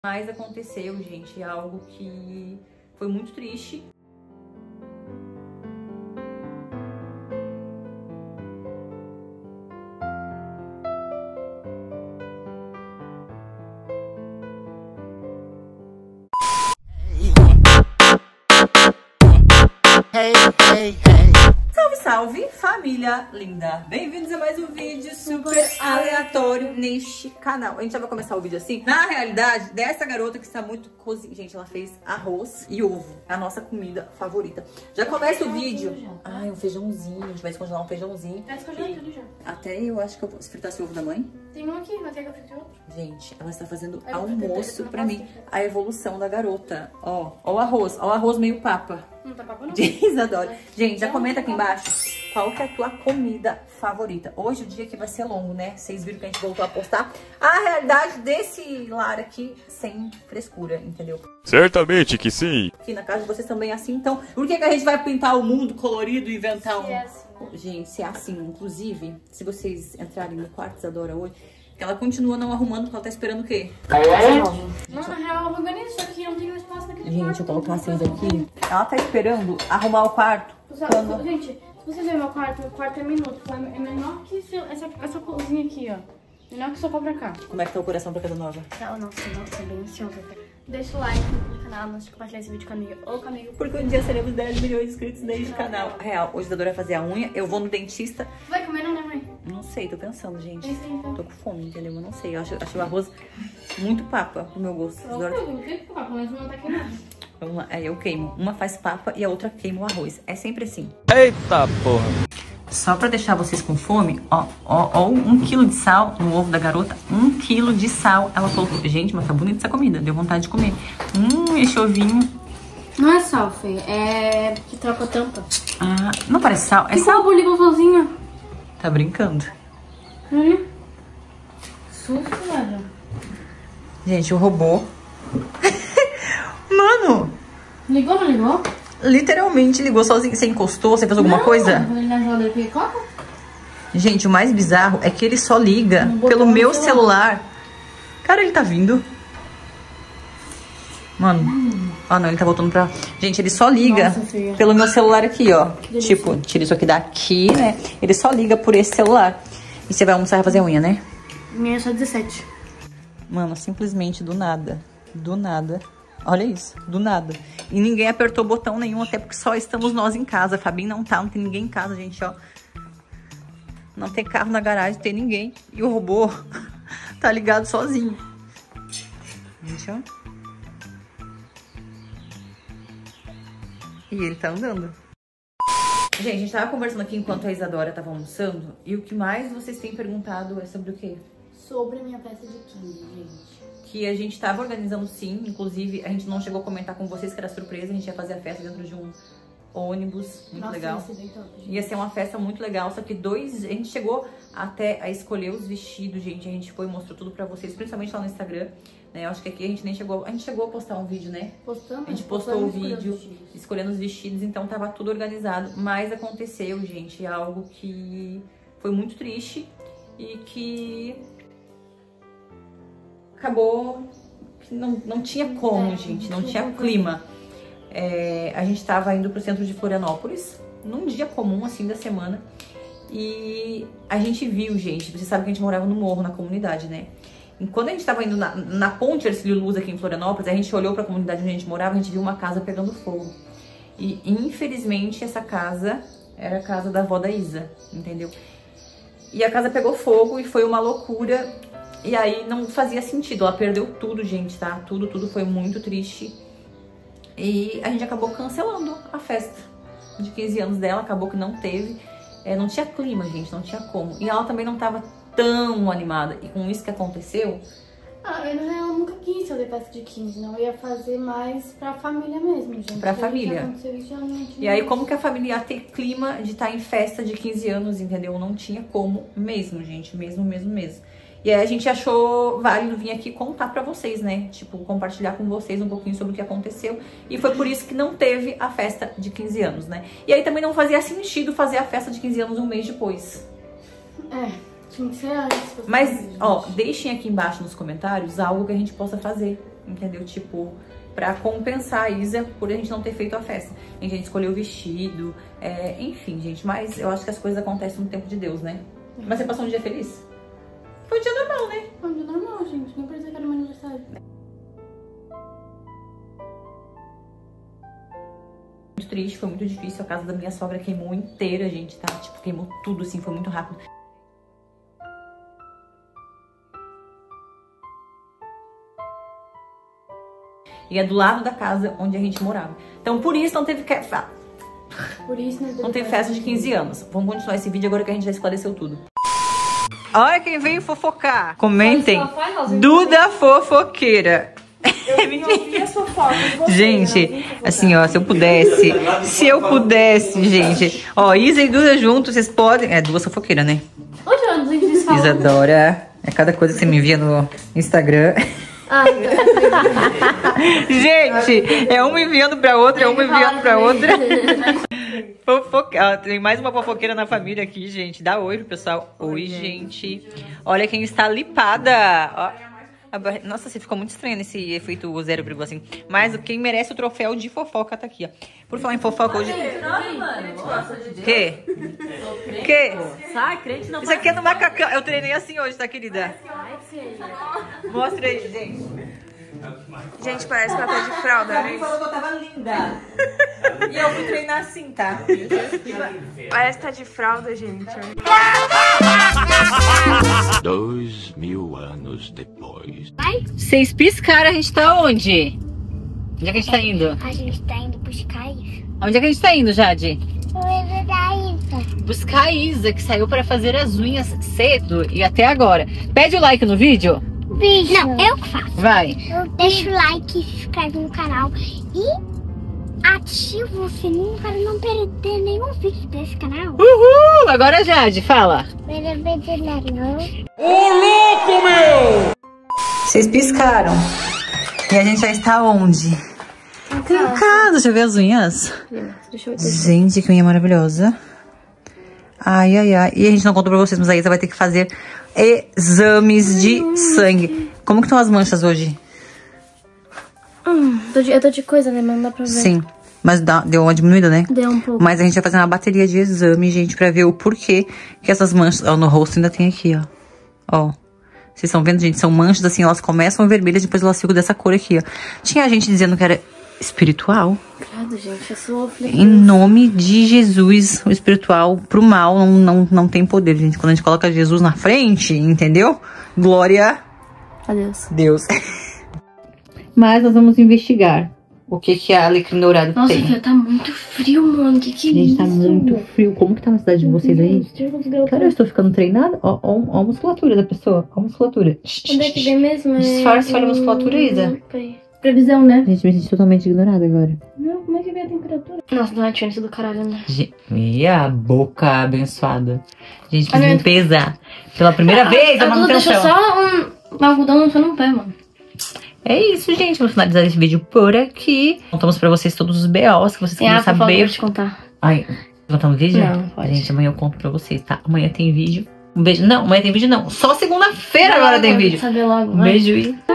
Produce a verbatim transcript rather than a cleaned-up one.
Mas aconteceu, gente, algo que foi muito triste. Hey, hey, hey. Salve, salve, família linda! Bem-vindos a mais um vídeo super aleatório neste canal. A gente já vai começar o vídeo assim. Na realidade, dessa garota que está muito cozinha. Gente, ela fez arroz e ovo. É a nossa comida favorita. Já começa o vídeo. Ai, um feijãozinho. A gente vai descongelar um feijãozinho. Vai descongelar tudo já. Até eu acho que eu vou fritar esse ovo da mãe. Tem um aqui, vai ter que eu frite outro. Gente, ela está fazendo Aí eu vou almoço fritar, pra eu mim. posso fritar. A evolução da garota. Ó, ó o arroz. Ó o arroz meio papa. Não tá papo não? Diz, adoro. Gente, já comenta aqui embaixo qual que é a tua comida favorita. Hoje o dia aqui vai ser longo, né? Vocês viram que a gente voltou a postar a realidade desse lar aqui sem frescura, entendeu? Certamente que sim. Aqui na casa de vocês também é assim, então por que que a gente vai pintar o mundo colorido e inventar um... Se é assim, né? Gente, se é assim, inclusive, se vocês entrarem no quarto de Isadora hoje, ela continua não arrumando porque ela tá esperando o quê? Não, na real, eu organizo isso aqui, não tem espaço naquele quarto. Gente, eu colocar vocês aqui. Ela tá esperando arrumar o quarto. Quando... Gente, se você ver meu quarto, meu quarto é minúsculo. É menor que esse- essa, essa cozinha aqui, ó. Menor que o sofá pra cá. Como é que tá o coração pra casa nova? Tá, nossa, nossa, é bem ansiosa. Deixa o like no canal, não esqueça de compartilhar esse vídeo com amigo ou com amigo. Porque um dia seremos dez milhões de inscritos neste canal. Real, hoje a Isadora vai fazer a unha, eu vou no dentista. Vai comer, não, né, mãe? Não sei, tô pensando, gente. Tem sim, então. Tô com fome, entendeu? Eu não sei. Eu acho, acho o arroz muito papa pro meu gosto. Eu Isadora... não tem que ficar, pelo menos não tá queimado. Vamos lá. Aí eu queimo. Uma faz papa e a outra queima o arroz. É sempre assim. Eita porra. Só pra deixar vocês com fome, ó, ó, ó, um quilo de sal no ovo da garota. Um quilo de sal. Ela colocou. Gente, mas tá bonita essa comida. Deu vontade de comer. Hum, esse ovinho. Não é sal, Fê. É que troca a tampa. Ah, não parece sal. É Que sal. sabor gostosinho. Tá brincando. Hum. Susto, velho. Gente, o robô. Mano, Ligou ou não ligou? literalmente ligou sozinho. Você encostou? Você fez alguma Não, coisa? quando ele na geladeira, ele coloca. Gente, o mais bizarro é que ele só liga Um botão pelo no meu celular. celular. Cara, ele tá vindo. Mano. Ah, não, ele tá voltando pra... Gente, ele só liga Nossa, filha. pelo meu celular aqui, ó. delícia. Tipo, tira isso aqui daqui, né? Ele só liga por esse celular. E você vai almoçar e fazer unha, né? Minha é só dezessete. Mano, simplesmente do nada. Do nada. Olha isso, do nada. E ninguém apertou botão nenhum, até porque só estamos nós em casa. A Fabinho não tá, não tem ninguém em casa, gente, ó. Não tem carro na garagem, não tem ninguém. E o robô tá ligado sozinho. Gente, ó. E ele tá andando. Gente, a gente tava conversando aqui enquanto a Isadora tava almoçando. E o que mais vocês têm perguntado é sobre o quê? Sobre a minha festa de quinze, gente. Que a gente tava organizando sim, inclusive a gente não chegou a comentar com vocês que era surpresa, a gente ia fazer a festa dentro de um ônibus, muito Nossa, legal. ia ser bem top, gente. Ia ser uma festa muito legal, só que dois, a gente chegou até a escolher os vestidos, gente, a gente foi e mostrou tudo pra vocês, principalmente lá no Instagram, né, eu acho que aqui a gente nem chegou, a gente chegou a postar um vídeo, né? Postamos? A gente postou o escolhendo vídeo, os vestidos. escolhendo os vestidos, então tava tudo organizado, mas aconteceu, gente, algo que foi muito triste e que acabou... Não, não tinha como, É, gente, não não tinha tinha como. clima. É, a gente tava indo pro centro de Florianópolis, num dia comum, assim, da semana. E a gente viu, gente, vocês sabem que a gente morava no morro, na comunidade, né? E quando a gente tava indo na, na ponte Ercílio Luz aqui em Florianópolis, a gente olhou pra comunidade onde a gente morava, a gente viu uma casa pegando fogo. E, infelizmente, essa casa era a casa da avó da Isa, entendeu? E a casa pegou fogo e foi uma loucura... E aí não fazia sentido, ela perdeu tudo, gente, tá? Tudo, tudo foi muito triste. E a gente acabou cancelando a festa de quinze anos dela, acabou que não teve. É, não tinha clima, gente, não tinha como. E ela também não tava tão animada. E com isso que aconteceu... Ah, eu na real nunca quis fazer festa de quinze, não. Eu ia fazer mais pra família mesmo, gente. Pra Porque família. já aconteceu isso, já não tinha- E aí como que a família ia ter clima de estar em festa de quinze anos, entendeu? Não tinha como mesmo, gente, mesmo, mesmo, mesmo. E aí a gente achou válido vir aqui contar pra vocês, né? Tipo, compartilhar com vocês um pouquinho sobre o que aconteceu. E foi por isso que não teve a festa de quinze anos, né? E aí também não fazia sentido fazer a festa de quinze anos um mês depois. É, tinha que ser antes. Mas, ó, deixem aqui embaixo nos comentários algo que a gente possa fazer. entendeu? Tipo, pra compensar a Isa por a gente não ter feito a festa. A gente escolheu o vestido, é, enfim, gente. Mas eu acho que as coisas acontecem no tempo de Deus, né? Mas você passou um dia feliz? Foi um dia normal, né? Foi um dia normal, gente. Nem parecia que era meu aniversário. Muito triste, foi muito difícil. A casa da minha sogra queimou inteira, gente, tá? Tipo, queimou tudo, assim, foi muito rápido. E é do lado da casa onde a gente morava. Então, por isso não teve que... Por isso não, não teve festa de quinze anos. Vamos continuar esse vídeo agora que a gente já esclareceu tudo. Olha quem veio fofocar. Comentem. Duda fofoqueira. Eu vim ouvir as fofocas de vocês, gente, assim, ó, se eu pudesse, se eu pudesse, gente, ó, Isa e Duda juntos, vocês podem, é duas fofoqueiras, né? Onde eu ando, eles falam? Isadora, é cada coisa que você me envia no Instagram. Ai, gente, é uma enviando pra outra, é uma enviando pra outra. Fofoca... Tem mais uma fofoqueira na família aqui, gente. Dá oi pro pessoal. Oi, gente. Olha quem está lipada. Ó. Nossa, você ficou muito estranho nesse efeito zero vírgula cinco. Mas quem merece o troféu de fofoca tá aqui, ó. Por falar em fofoca hoje... Que? Que? Sai, crente não. Isso aqui é no macacão. Eu treinei assim hoje, tá, querida? Mostra aí, gente. Gente, parece que ela tá de fralda, Alguém né? falou que eu tava linda. E eu fui treinar assim, tá? Parece que tá de fralda, gente. Dois mil anos depois. Vocês piscaram, a gente tá onde? Onde é que a gente tá indo? A gente tá indo buscar isso. Onde é que a gente tá indo, Jade? Coisa da Isa. Buscar a Isa, que saiu pra fazer as unhas cedo e até agora. Pede o like no vídeo. Vídeo. Não, eu que faço. Vai. Deixa o like, se inscreve no canal e ativa o sininho para não perder nenhum vídeo desse canal. Uhul! Agora, Jade, fala. Ô, louco, meu! Vocês piscaram. E a gente já está onde? Em casa. Em casa. Deixa eu ver as unhas. Deixa eu ver. Gente, que unha maravilhosa. Ai, ai, ai. E a gente não contou pra vocês, mas a Isa vai ter que fazer exames de sangue. Como que estão as manchas hoje? Hum, tô de, eu tô de coisa, né? Mas não dá pra ver. Sim, mas dá, deu uma diminuída, né? Deu um pouco. Mas a gente vai fazer uma bateria de exame, gente, pra ver o porquê que essas manchas... Ó, no rosto ainda tem aqui, ó. Ó. Vocês estão vendo, gente? São manchas, assim, elas começam vermelhas, depois elas ficam dessa cor aqui, ó. Tinha gente dizendo que era espiritual. Credo, gente, eu sou Em nome de Jesus, o espiritual pro mal não, não, não tem poder, gente. Quando a gente coloca Jesus na frente, entendeu? Glória Adeus. a Deus. Mas nós vamos investigar o que que a alecrim dourado Nossa, tem. filha, tá muito frio, mano. Que que é Gente, isso? tá muito frio. Como que tá na cidade de vocês aí? Cara, eu estou ficando treinada. Ó, ó, ó a musculatura da pessoa. Ó a musculatura. Onde é que vem mesmo? É... Disfarce, olha a musculatura, Isa. Peraí. Previsão, né? Gente, me senti totalmente ignorada agora. Não, como é que vem a temperatura? Nossa, não é diferença do caralho, né? Gente, e a boca abençoada. Gente, fiz Olha, limpeza. Pela primeira vez, a Duda deixou manutenção. só um algodão só no pé, mano. É isso, gente. Vamos finalizar esse vídeo por aqui. Contamos pra vocês todos os B Os que vocês Tem querem a fofoca pra saber. te contar. Ai, contar um vídeo? Não, pode. Gente, amanhã eu conto pra vocês, tá? Amanhã tem vídeo. Um beijo. Não, amanhã tem vídeo não. Só segunda-feira agora tem vídeo. Saber logo, Um vai. beijo e...